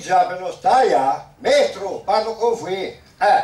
diavolo stai a? Metro, parlo con voi.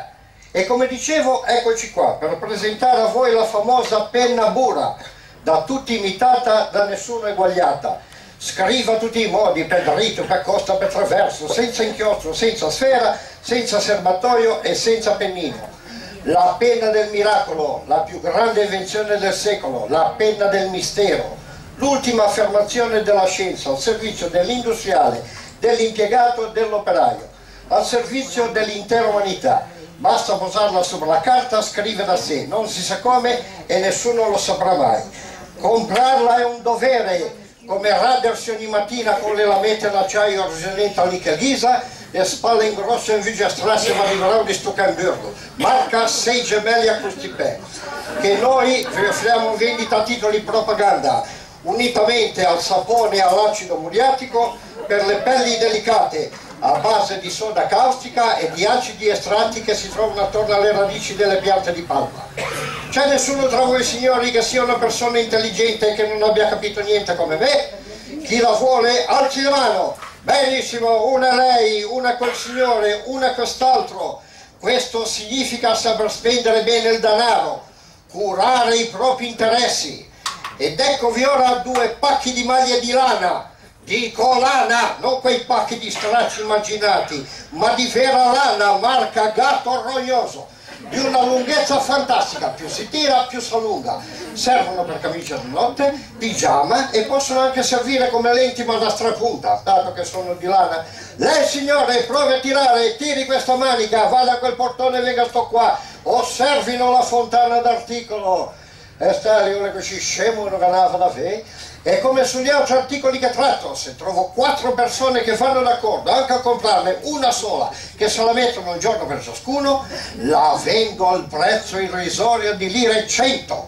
E come dicevo, eccoci qua, per presentare a voi la famosa penna Bura, da tutti imitata, da nessuno eguagliata. Scriva tutti i modi, per dritto, per costa, per traverso, senza inchiostro, senza sfera, senza serbatoio e senza pennino. La penna del miracolo, la più grande invenzione del secolo, la penna del mistero, l'ultima affermazione della scienza al servizio dell'industriale, dell'impiegato e dell'operaio, al servizio dell'intera umanità. Basta posarla sopra la carta, scrive da sé, non si sa come e nessuno lo saprà mai. Comprarla è un dovere, come radersi ogni mattina con le lamette d'acciaio argentata lì che ghisa e spalle in grosso invece a strasse marigrau di Stucamburgo, marca 6 gemelli a Crustipè, che noi vi offriamo in vendita a titoli di propaganda, unitamente al sapone e all'acido muriatico per le pelli delicate, a base di soda caustica e di acidi estratti che si trovano attorno alle radici delle piante di palma. C'è nessuno tra voi signori che sia una persona intelligente e che non abbia capito niente come me? Chi la vuole alzi la mano. Benissimo, una lei, una quel signore, una quest'altro. Questo significa saper spendere bene il denaro, curare i propri interessi. Ed eccovi ora 2 pacchi di maglie di lana. Dico lana, non quei pacchi di stracci immaginati, ma di vera lana, marca Gatto Rognoso, di una lunghezza fantastica, più si tira più si allunga. Servono per camicia di notte, pigiama e possono anche servire come lenti ma da strapunta, dato che sono di lana. Lei signore provi a tirare, tiri questa manica, vada a quel portone e venga sto qua, osservino la fontana d'articolo. E sta lì una che ci scemo non ganava da fe. E come sugli altri articoli che tratto, se trovo 4 persone che vanno d'accordo anche a comprarne una sola, che se la mettono un giorno per ciascuno, la vendo al prezzo irrisorio di lire 100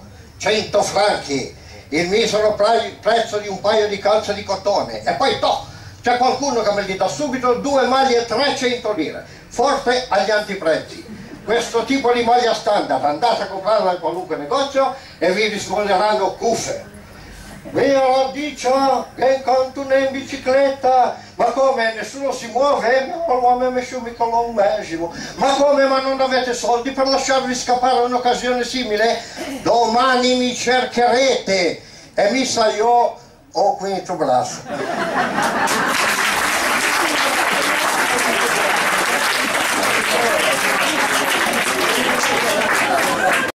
franchi, il misero prezzo di un paio di calze di cotone. E poi c'è qualcuno che me li dà subito 2 maglie 300 lire, forte agli antiprezzi. Questo tipo di maglia standard andate a comprarla in qualunque negozio e vi risponderanno cuffe. Io dico che continua in bicicletta, ma come nessuno si muove? No, mi ha messo mica un mesimo. Ma come, ma non avete soldi per lasciarvi scappare un'occasione simile? Domani mi cercherete e mi sa io ho quinto braccio.